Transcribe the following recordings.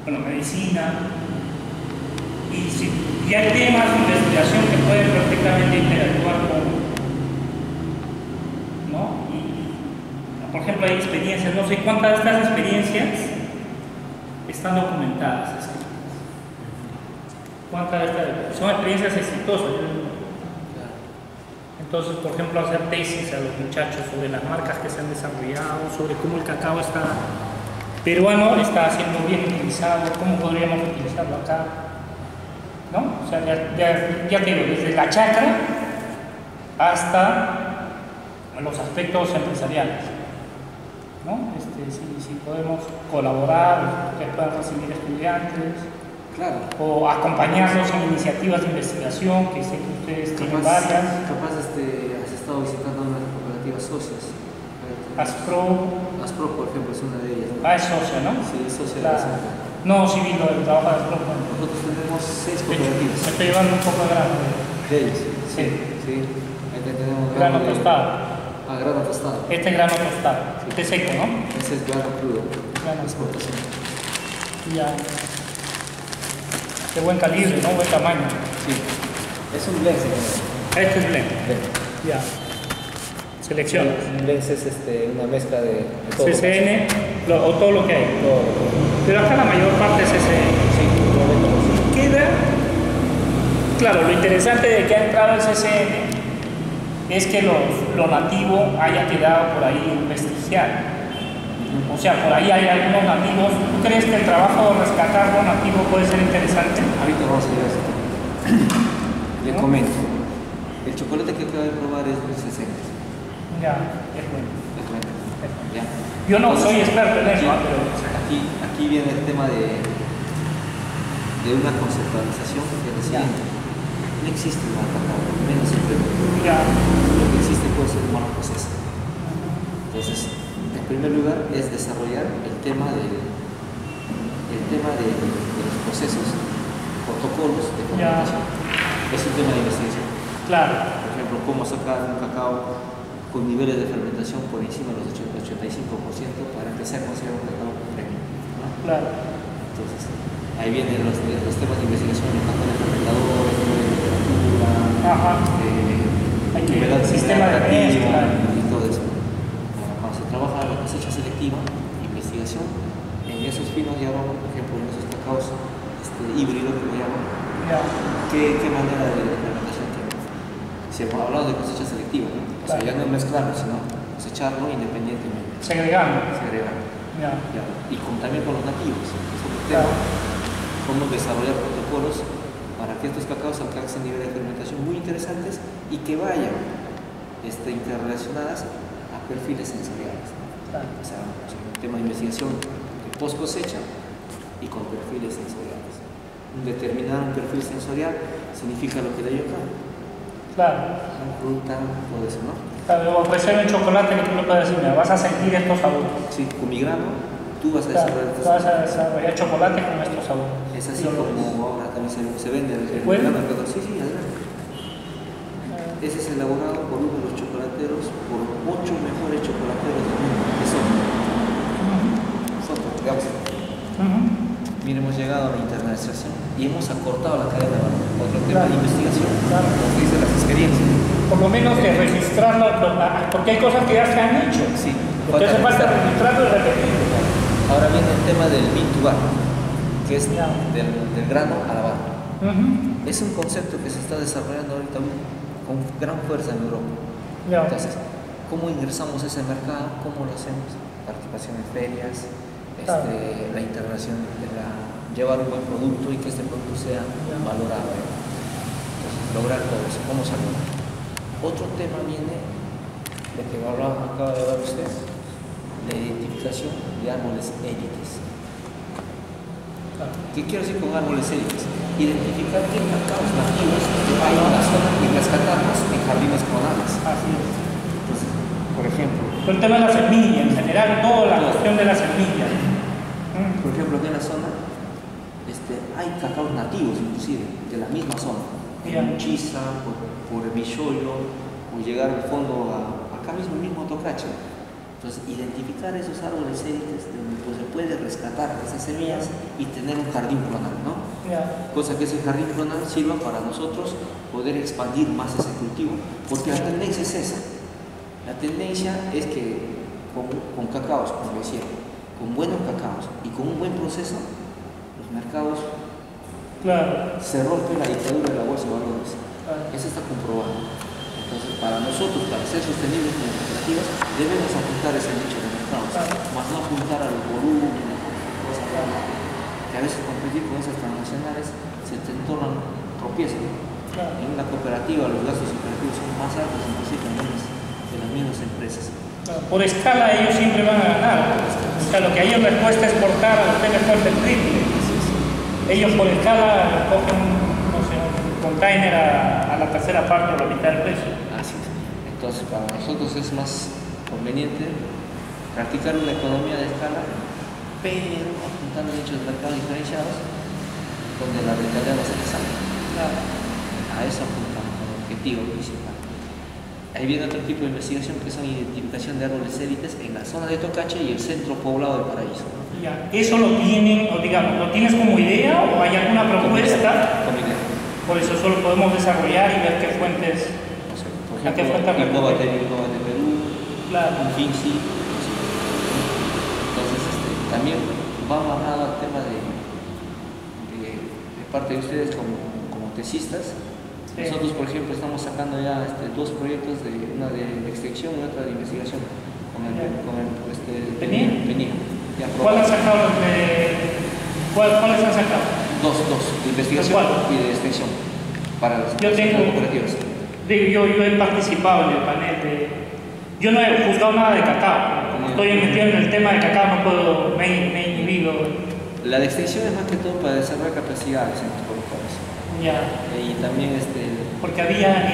bueno, medicina, y hay temas de investigación que pueden perfectamente interactuar con, ¿no? Y, por ejemplo, hay experiencias, no sé cuántas de estas experiencias están documentadas, escritas. ¿Cuántas de estas son experiencias exitosas? Entonces, por ejemplo, hacer tesis a los muchachos sobre las marcas que se han desarrollado, sobre cómo el cacao peruano está siendo bien utilizado, cómo podríamos utilizarlo acá, ¿no? O sea, ya te digo, desde la chacra hasta los aspectos empresariales, ¿no? Si podemos colaborar, que puedan recibir estudiantes, claro, o acompañarlos en iniciativas de investigación, que sé que ustedes tienen varias. Capaz has estado visitando unas cooperativas socias. Aspro, por ejemplo, es una de ellas, ¿no? es socia, ¿no? Sí, es socia La, de esa. no, sí vi lo del trabajo de Aspro. Nosotros tenemos 6 cooperativas. Me estoy llevando un poco de grano. De ellos. Sí. Ahí tenemos Grano tostado. Grano tostado. Este es grano tostado. Sí. Este es seco, ¿no? Ese es grano crudo. Grano Exportación. Ya. Qué buen calibre, ¿no? Buen tamaño. Sí. Es un blend, señor. Este es blend. Ya. Selecciona. Un blend es una mezcla de todo. CCN, o todo lo que hay. Todo. Pero acá la mayor parte es CCN. Sí, Queda, claro, lo interesante de que ha entrado el CCN es que lo nativo haya quedado por ahí vestigial. O sea, por ahí hay algunos nativos. ¿Tú crees que el trabajo de rescatar lo nativo puede ser interesante? Ahorita vamos a ir a eso. Le comento. El chocolate que acabo de probar es del 60. Ya, es bueno. Le comento. ¿Ya? Yo no Entonces, soy experto en eso, pero... Aquí viene el tema de una conceptualización que es lo siguiente. No existe un mal cacao, menos el Perú. Ya. Lo que existe puede ser un mal proceso. Entonces, en primer lugar es desarrollar el tema de los procesos, protocolos de fermentación. Es un tema de investigación. Claro. Por ejemplo, cómo sacar un cacao con niveles de fermentación por encima de los 85% para que sea considerado un cacao premium, ¿no? Claro. Entonces, ahí vienen los temas de investigación, los patrones fermentadores, temperatura, Hay que humedad sistema de mezcla y todo eso. Cuando se trabaja la cosecha selectiva, investigación, en esos finos ya vamos, por ejemplo, en esos cacaos híbridos que lo llaman, ¿qué manera de fermentación tiene? Se ha hablado de cosecha selectiva, ¿no? O sea, ya no mezclarlo, sino cosecharlo independientemente. Segregando. Ya. Y también con los nativos, es otro tema. Cómo desarrollar protocolos para que estos cacaos alcancen niveles de fermentación muy interesantes y que vayan interrelacionadas a perfiles sensoriales. O sea, un tema de investigación de post cosecha y con perfiles sensoriales. Determinar un perfil sensorial significa lo que le dio acá. Claro. Fruta, todo eso, ¿no? Claro, puede ser un chocolate que tú le puedes decir, mira, vas a sentir estos sabores. Sí, con mi grano, tú vas a desarrollar estos sabores. Vas a desarrollar chocolate con estos sabores. Es así como ahora también se vende el ¿Bueno? grano alrededor. Sí, adelante. Ese es elaborado por uno de los chocolateros, por 8 mejores chocolateros del mundo, que son. Digamos. Mira, hemos llegado a la internacionalización y hemos acortado la cadena de valor. Otro tema de investigación, como dice las experiencias. Por lo menos de registrarlo, porque hay cosas que ya se han hecho. Sí. Entonces hace falta registrarlo y repetirlo. Ahora viene el tema del bean to bar, que es del grano a la barra. Es un concepto que se está desarrollando ahorita con gran fuerza en Europa. Entonces, ¿cómo ingresamos a ese mercado? ¿Cómo lo hacemos? Participación en ferias, la integración de llevar un buen producto y que este producto sea valorado. Entonces, lograr todo eso. ¿Cómo se logra? Otro tema viene de que acaba de hablar usted, la identificación de árboles élites. ¿Qué quiero decir con árboles élites? Identificar qué cacaos nativos hay en la zona y rescatarlos en jardines clonales. Así es. Entonces, por ejemplo, el tema de la semilla, en general, toda la cuestión de la semilla. Por ejemplo, aquí en la zona hay cacaos nativos, inclusive, de la misma zona. En Chiza, por el Michoyo, o llegar al fondo acá mismo, el mismo Tocache. Entonces, identificar esos árboles élites donde se puede puede rescatar esas semillas y tener un jardín clonal, ¿no? Cosa que ese jardín clonal sirva para nosotros poder expandir más ese cultivo, porque la tendencia es esa. La tendencia es que con cacaos, como decía, con buenos cacaos y con un buen proceso, los mercados se rompe la dictadura de la bolsa de valores. Eso está comprobado. Entonces, para nosotros, para ser sostenibles como cooperativas, debemos apuntar ese nicho de mercados, más no apuntar a los volúmenes, cosas que a veces competir con esas transnacionales se te tornan tropiezos. En una cooperativa los gastos operativos son más altos, inclusive de las mismas empresas. Por escala ellos siempre van a ganar. O sea, lo que a ellos les cuesta exportar, a ustedes les cuesta el triple. Ellos por escala cogen un container a la tercera parte o la mitad del precio. Así es. Entonces, para nosotros es más conveniente practicar una economía de escala, pero apuntando nichos de mercado diferenciados, donde la rentabilidad va a ser exacta. A eso apuntamos como objetivo principal. Ahí viene otro tipo de investigación que son identificación de árboles élites en la zona de Tocache y el centro poblado del Paraíso. ¿Eso lo tienen, o digamos, lo tienes como idea o hay alguna propuesta? Como idea. Por eso solo podemos desarrollar y ver qué fuentes. No sé, por ejemplo, Innova de Perú, Finci. Entonces, también va amarrado al tema de parte de ustedes como tesistas. Nosotros, por ejemplo, estamos sacando ya dos proyectos, una de extensión y otra de investigación con el PENIA. ¿Cuáles han sacado? ¿Cuáles han sacado? Dos, de investigación y de extensión para las cooperativas. Yo he participado en el panel yo no he juzgado nada de cacao. Como estoy metido en el tema de cacao, no puedo, me he inhibido. La de extensión es más que todo para desarrollar capacidades en los productores. Y también porque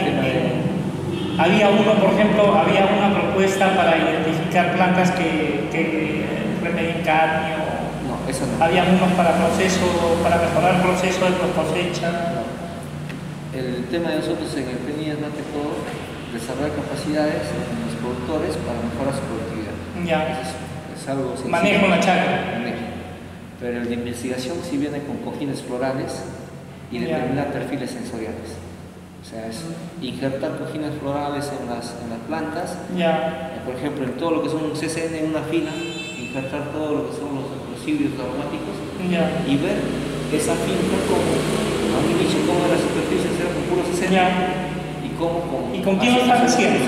había uno, por ejemplo, había una propuesta para identificar plantas que remedien cadmio. No, eso no. Había unos para mejorar el proceso de cosecha. No. El tema de nosotros en el PENI es más que todo desarrollar capacidades en los productores para mejorar su productividad. Es algo sencillo. Manejo la chacra. Pero el de investigación sí viene con cojines florales y determinar perfiles sensoriales. O sea, es injertar cojines florales en las plantas. Por ejemplo, en todo lo que son un CCN en una fila, injertar todo lo que son los híbridos aromáticos y ver esa finca como a un inicio, cómo era la superficie, era con puro CCN y cómo con... ¿Y con quién lo estás haciendo?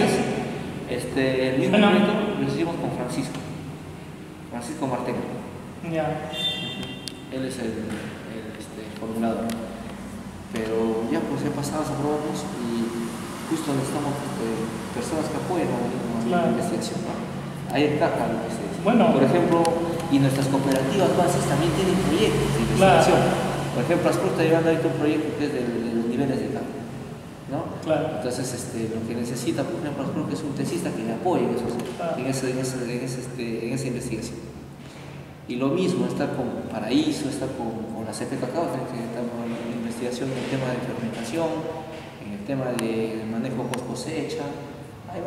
El mismo proyecto lo hicimos con Francisco Martel. Él es el formulador. Pero ya pues he pasado, aprobamos y justo necesitamos personas que apoyen la investigación. Ahí encaja lo que se dice. Por ejemplo, y nuestras cooperativas bases también tienen proyectos de investigación. Por ejemplo, Ascur está llevando ahorita un proyecto que es de los niveles de campo, ¿no? Entonces, lo que necesita, por ejemplo, Ascur que es un tesista que le apoye en esa investigación. Y lo mismo está con Paraíso, está con la CP Cacao, que estamos en investigación en el tema de fermentación, en el tema de manejo post cosecha. Hay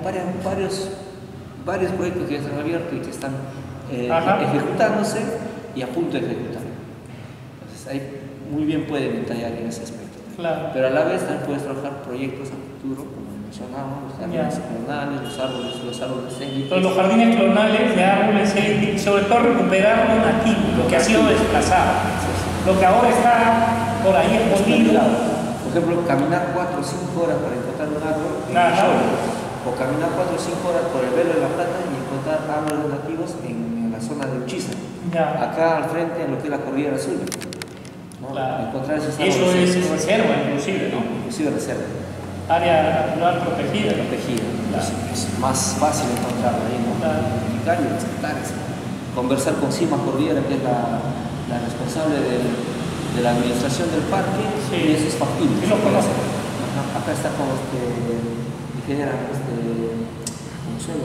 varios proyectos que ya están abiertos y que están ejecutándose y a punto de ejecutar. Entonces ahí muy bien pueden detallar en ese aspecto. Pero a la vez también puedes trabajar proyectos a futuro, como mencionábamos, los jardines clonales, los árboles élites. Los jardines clonales de árboles élites, sobre todo recuperar lo nativo, lo que ha sido desplazado. Lo que ahora está por ahí escondido. Por ejemplo, caminar 4 o 5 horas para encontrar un árbol. O caminar 4 o 5 horas por el Velo de la Plata y encontrar árboles nativos en la zona de Uchiza. Acá al frente, en lo que es la Cordillera Azul. Encontrar esos árboles. Eso es reserva, inclusive, ¿no? Inclusive reserva. Área natural protegida. Es más fácil encontrarlo ahí, ¿no? Identificar y respetar eso. Conversar con Cima Cordillera, que es la responsable de la administración del parque, y eso es factible. ¿Qué lo conoce? Acá está con ingeniera Consuelo.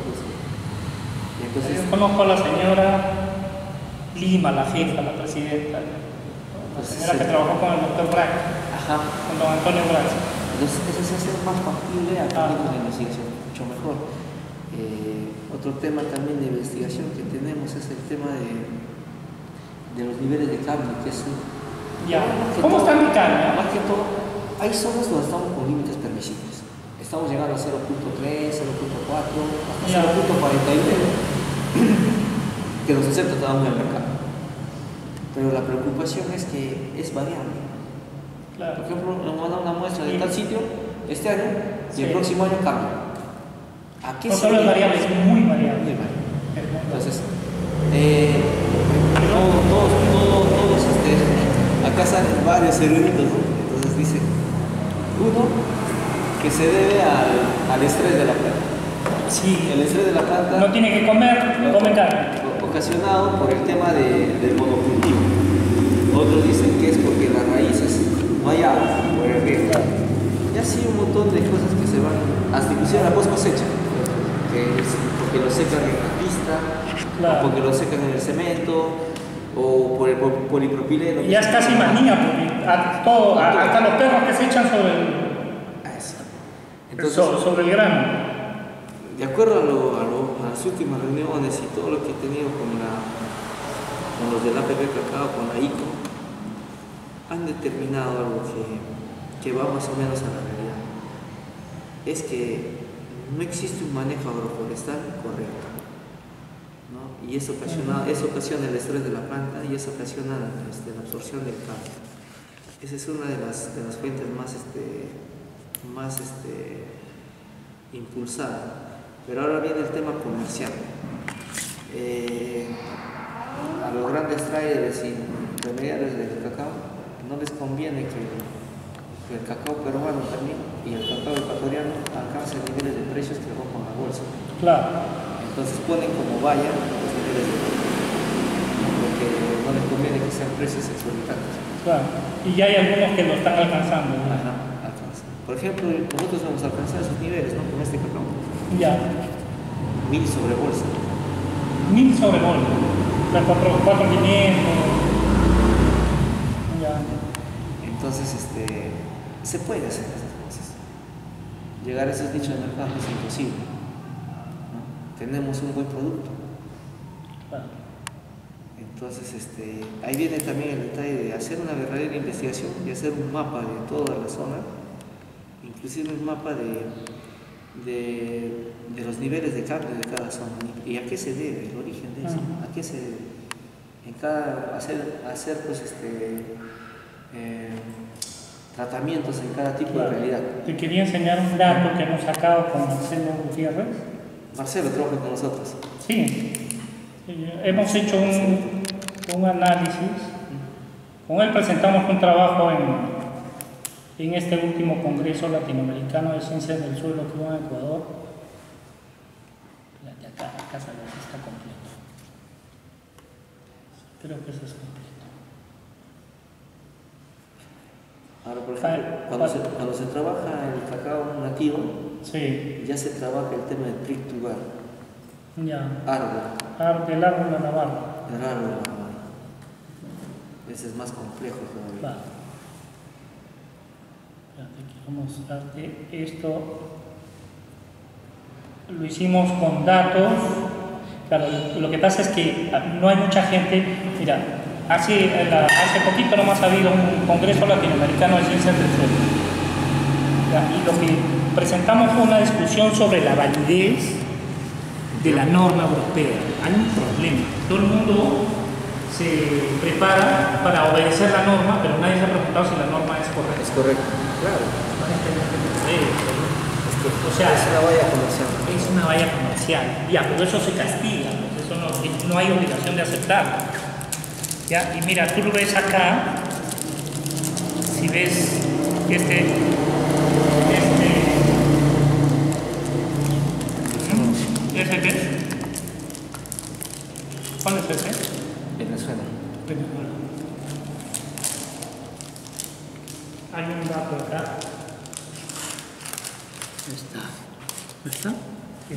Yo conozco a la señora Lima, la jefa, la presidenta, la señora que trabajó con el doctor Brack, con don Antonio Brack. Entonces eso se hace más factible a la investigación, mucho mejor. Otro tema también de investigación que tenemos es el tema de los niveles de cadmio, que es ¿Cómo están el cadmio? Más que todo, hay zonas donde estamos con límites permisibles. Estamos llegando a 0.3, 0.4, hasta 0.49, que los acepta todavía el mercado. Pero la preocupación es que es variable. Claro. Por ejemplo, nos mandan una muestra de tal sitio este año y el próximo año cambia. ¿A qué solo es variable, es muy variable. Muy variable. Entonces, todos acá salen varios eruditos, ¿no? Entonces dice, uno, que se debe al estrés de la planta. Sí. El estrés de la planta no tiene que comer, come carne. Ocasionado por el tema del monocultivo. Otros dicen que es porque las raíces no hay agua por el riego. Y así un montón de cosas que se van, hasta inclusive la post cosecha, porque lo secan en la pista, claro, o porque lo secan en el cemento, o por el polipropileno. Ya es casi manía, porque hasta los perros que se echan sobre el grano. De acuerdo a las últimas reuniones y todo lo que he tenido con los del APP Cacao, con la ICO, han determinado algo que va más o menos a la realidad. Es que no existe un manejo agroforestal correcto, ¿no? Y eso ocasiona el estrés de la planta y eso ocasiona la absorción del cadmio. Esa es una de las fuentes más impulsada. Pero ahora viene el tema comercial. A los grandes traders y intermediarios del cacao no les conviene que el cacao peruano también y el cacao ecuatoriano alcancen niveles de precios que rompan la bolsa. Claro. Entonces ponen como valla los niveles de precios, porque no les conviene que sean precios exorbitantes. Claro. Y ya hay algunos que lo están alcanzando, ¿no? Ajá, alcanzan. Por ejemplo, nosotros vamos a alcanzar esos niveles, ¿no? Con este cacao. Ya. 1000 sobre bolsa. 1000 sobre bolsa. O sea, 4500. Ya. Entonces, se puede hacer esas cosas. Llegar a esos nichos de mercado es imposible, ¿no? Tenemos un buen producto. Claro. Entonces, ahí viene también el detalle de hacer una verdadera investigación y hacer un mapa de toda la zona, inclusive un mapa de los niveles de cambio de cada zona y a qué se debe el origen de eso, a qué se debe. En cada hacer pues tratamientos en cada tipo de realidad. Te quería enseñar un dato que hemos sacado con Marcelo Gutiérrez. Marcelo trabaja con nosotros. Sí. Hemos hecho un análisis. Con él presentamos un trabajo en este último Congreso Latinoamericano de Ciencias del Suelo que hubo en Ecuador. Acá está completo. Creo que eso es completo. Ahora, por ejemplo, cuando se trabaja el cacao nativo, sí, ya se trabaja el tema del trick to bar. Ya. Árbol. Del árbol de Navarra. El árbol de Navarra. Ese es más complejo todavía. Claro. Quiero mostrarte esto. Lo hicimos con datos. Claro, lo que pasa es que no hay mucha gente. Mira, hace poquito nomás ha habido un Congreso Latinoamericano de Ciencias del Suelo. Y lo que presentamos fue una discusión sobre la validez de la norma europea. Hay un problema. Todo el mundo se prepara para obedecer la norma, pero nadie se ha preguntado si la norma es correcta. Es correcto, claro. O sea, es una valla comercial. Es una valla comercial. Ya, pero eso se castiga. Eso no hay obligación de aceptarlo. ¿Ya? Y mira, tú lo ves acá. Si ves ¿ese qué es? ¿Cuál es ese? Venezuela. Hay un dato acá. ¿Está? Sí.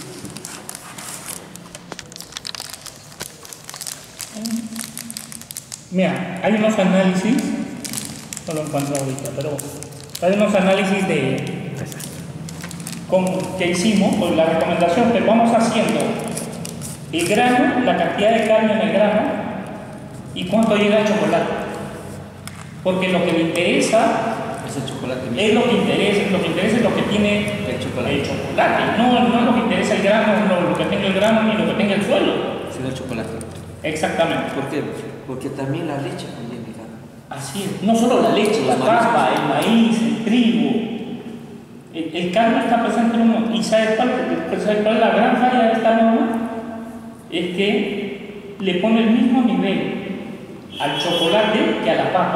Mira, hay unos análisis, no lo encuentro ahorita, pero hay unos análisis que hicimos, pues la recomendación que vamos haciendo el grano, la cantidad de carne en el grano y cuánto llega el chocolate. Porque lo que le interesa es el chocolate. Es lo que interesa es lo que tiene el chocolate. No es lo que interesa el grano, no lo que tenga el grano ni lo que tenga el suelo. Sino el chocolate. Exactamente. ¿Por qué? Porque también la leche contiene grano. Así es. No solo la leche, la papa, el maíz, el trigo. El carne está presente en uno. ¿Y sabes cuál es la gran falla de esta norma? Es que le pone el mismo nivel al chocolate que a la papa.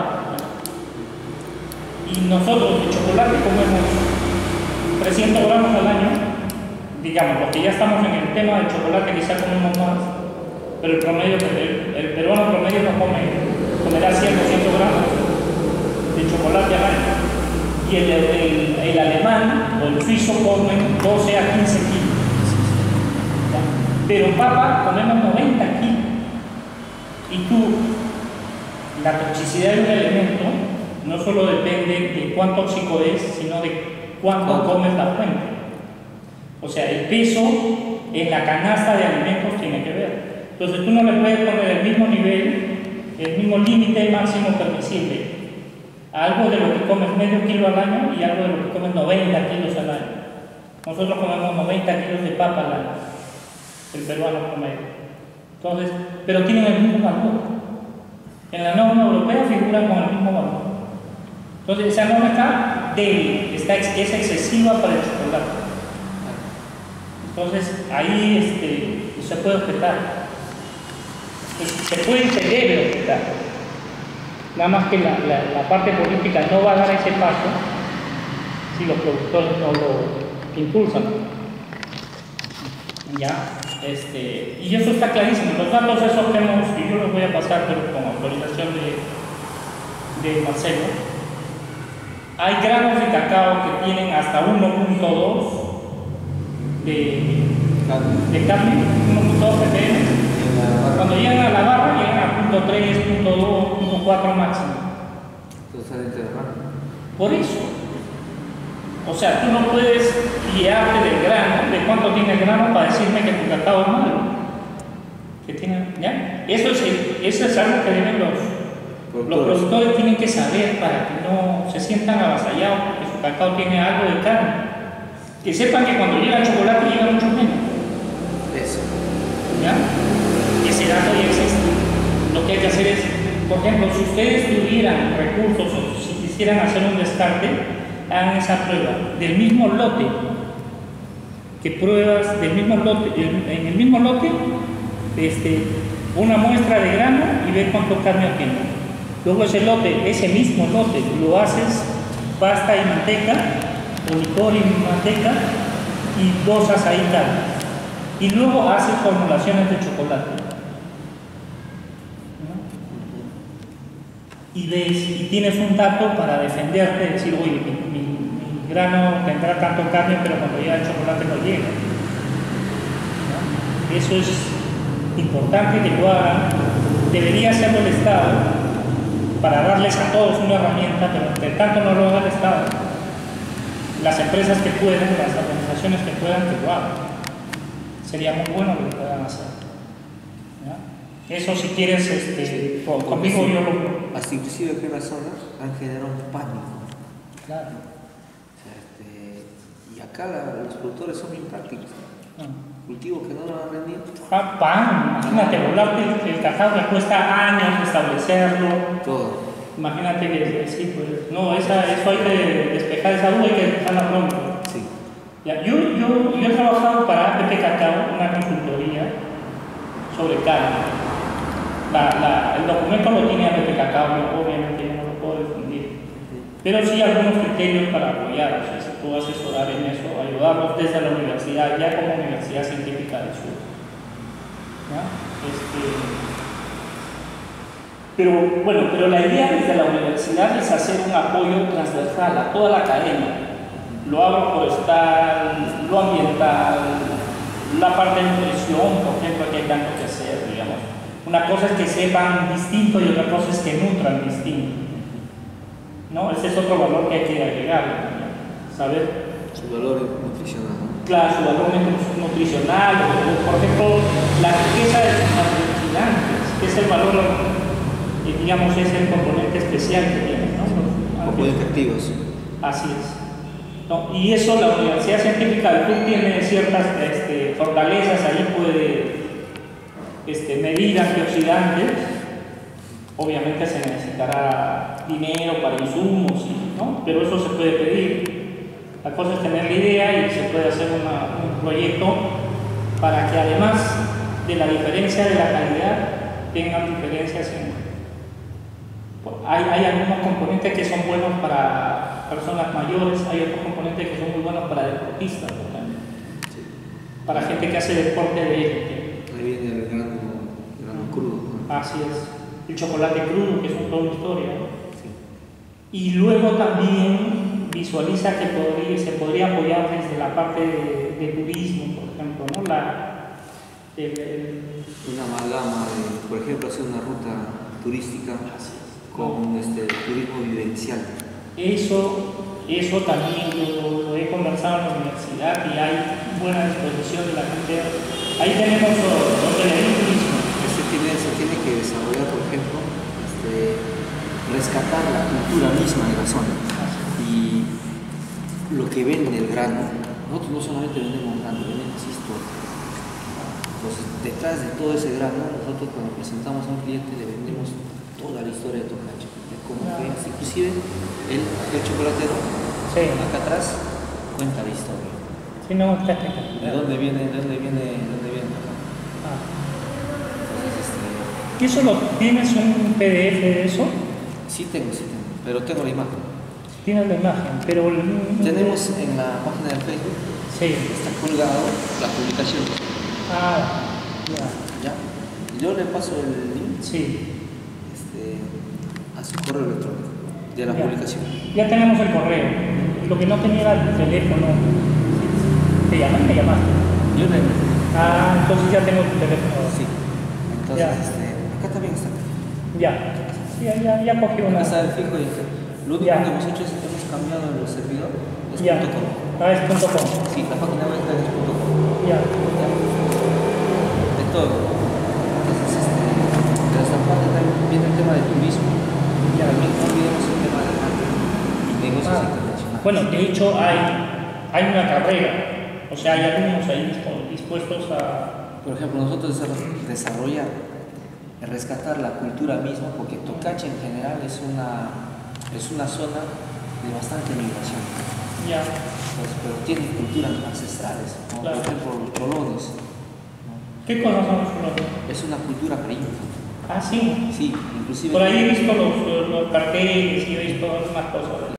Y nosotros de chocolate comemos 300 gramos al año, digamos, los que ya estamos en el tema del chocolate quizá comemos más, pero el promedio, el peruano promedio no comerá 100 o 200 gramos de chocolate al año. Y el alemán o el suizo comen 12 a 15 kilos. Pero en papa comemos 90 kilos. Y la toxicidad de un elemento no solo depende de cuán tóxico es, sino de cuánto comes la fuente. O sea, el peso en la canasta de alimentos tiene que ver. Entonces tú no le puedes poner el mismo nivel, el mismo límite máximo permisible a algo de lo que comes medio kilo al año y algo de lo que comes 90 kilos al año. Nosotros comemos 90 kilos de papa al año, el peruano promedio. Entonces, pero tienen el mismo valor. En la norma europea figuran con el mismo valor. Entonces esa norma está débil, es excesiva para el chocolate. Entonces ahí se puede objetar. Se puede y se debe objetar. Nada más que la parte política no va a dar ese paso si los productores no lo impulsan. ¿Ya? Y eso está clarísimo. Los datos esos que y yo los voy a pasar pero con autorización de Marcelo. Hay granos de cacao que tienen hasta 1.2 de carne, 1.2 ppm. Cuando llegan a la barra llegan a 0.3, 0.2, 0.4 máximo. Por eso. O sea, tú no puedes guiarte del grano, de cuánto tiene el grano para decirme que tu cacao es malo. ¿Ya? Eso es algo que deben los productores tienen que saber para que no se sientan avasallados porque su cacao tiene algo de carne. Que sepan que cuando llega el chocolate llega mucho menos. Eso. ¿Ya? Ese dato ya existe. Lo que hay que hacer es, por ejemplo, si ustedes tuvieran recursos o si quisieran hacer un descarte, hagan esa prueba del mismo lote. Que pruebas del mismo lote, en el mismo lote, una muestra de grano y ver cuánto carne tiene. Luego ese mismo lote, lo haces pasta y manteca, o licor y manteca, y dosas ahí carne. Y luego haces formulaciones de chocolate. ¿No? Y ves, y tienes un dato para defenderte, decir, oye, mi grano tendrá tanto carne, pero cuando llega el chocolate no llega. ¿No? Eso es importante que lo hagan. Debería hacerlo el Estado, para darles a todos una herramienta, pero de tanto no lo haga el Estado, las empresas que puedan, las organizaciones que puedan, que lo hagan. Sería muy bueno que lo puedan hacer. ¿Ya? Eso si quieres, conmigo yo lo... Hasta inclusive que las zonas han generado un pánico. Claro. O sea, y acá los productores son bien prácticos. Cultivo que no lo han rendido. Pan, imagínate, volarte el cacao que cuesta años establecerlo. Todo. Imagínate que sí, pues. No, eso hay que despejar esa duda, hay que dejarla pronto. Sí. Ya, yo he trabajado para APP Cacao, una consultoría sobre carne. El documento lo tiene APP Cacao, obviamente yo no lo puedo difundir. Pero sí algunos criterios para apoyar, o sea, si puedo asesorar en eso, ayudarlos desde la universidad, ya como Universidad Científica del Sur. ¿Ya? Pero la idea desde la universidad es hacer un apoyo transversal a toda la academia. Lo agroforestal, lo ambiental, la parte de nutrición, por ejemplo, que hay tanto que hacer, digamos. Una cosa es que sepan distinto y otra cosa es que nutran distinto. ¿No? Ese es otro valor que hay que agregar, ¿no? Saber Su valor nutricional. Claro, su valor nutricional, por ejemplo, la riqueza de sus antioxidantes, que es el valor, digamos, es el componente especial que tienen, ¿no? Componentes activos. Así es. ¿No? Y eso la Universidad Científica del Perú tiene ciertas fortalezas, ahí puede medir antioxidantes. Obviamente se necesitará dinero para insumos, ¿no? Pero eso se puede pedir. La cosa es tener la idea y se puede hacer un proyecto para que además de la diferencia de la calidad tengan diferencias hay algunos componentes que son buenos para personas mayores, hay otros componentes que son muy buenos para deportistas, por ejemplo. Sí. Para gente que hace deporte de élite. Ahí viene el grano crudo. Así es. El chocolate crudo, que es toda una historia, ¿no? Sí. Y luego también visualiza que se podría apoyar desde la parte de turismo, por ejemplo, ¿no? Una amalgama de, por ejemplo, hacer una ruta turística con turismo vivencial. Eso también lo he conversado en la universidad y hay buena disposición de la gente. Ahí tenemos el turismo. Se tiene que desarrollar, por ejemplo, rescatar la cultura misma de la zona. Y lo que vende el grano, nosotros no solamente vendemos grano, vendemos historia. Entonces, detrás de todo ese grano, nosotros cuando presentamos a un cliente le vendemos toda la historia de Tocache. Como que inclusive el chocolatero, sí, acá atrás, cuenta la historia. Sí, no, ¿De dónde viene? ¿Y eso tienes un PDF de eso? Sí tengo, pero tengo la imagen. Tienes la imagen, pero... Tenemos en la página de Facebook, sí, está colgado la publicación. Ya. Y yo le paso el link, sí, a su correo electrónico de la publicación. Ya tenemos el correo. Lo que no tenía era el teléfono. ¿Te llamaste? Yo le... entonces ya tengo tu teléfono. Sí. Entonces, acá también está. Ya cogí una. Acá está el fijo y lo único que hemos hecho es que hemos cambiado el servidor. Es .com. Es .com. Sí, la página web es .com. Ya. De todo. Entonces, de esta parte también viene el tema de turismo. También no olvidemos el tema de marketing y negocios internacionales. Bueno, de hecho hay una carrera. O sea, hay alumnos ahí dispuestos a... Por ejemplo, nosotros desarrollar, rescatar la cultura misma, porque Tocache en general es una zona de bastante migración. Ya. Pero tiene culturas ancestrales, como claro. Por ejemplo los cholones. ¿Qué cosas son los cholones? Es una cultura preinca. Sí. Sí, inclusive. Por ahí he visto los carteles y he visto algunas cosas.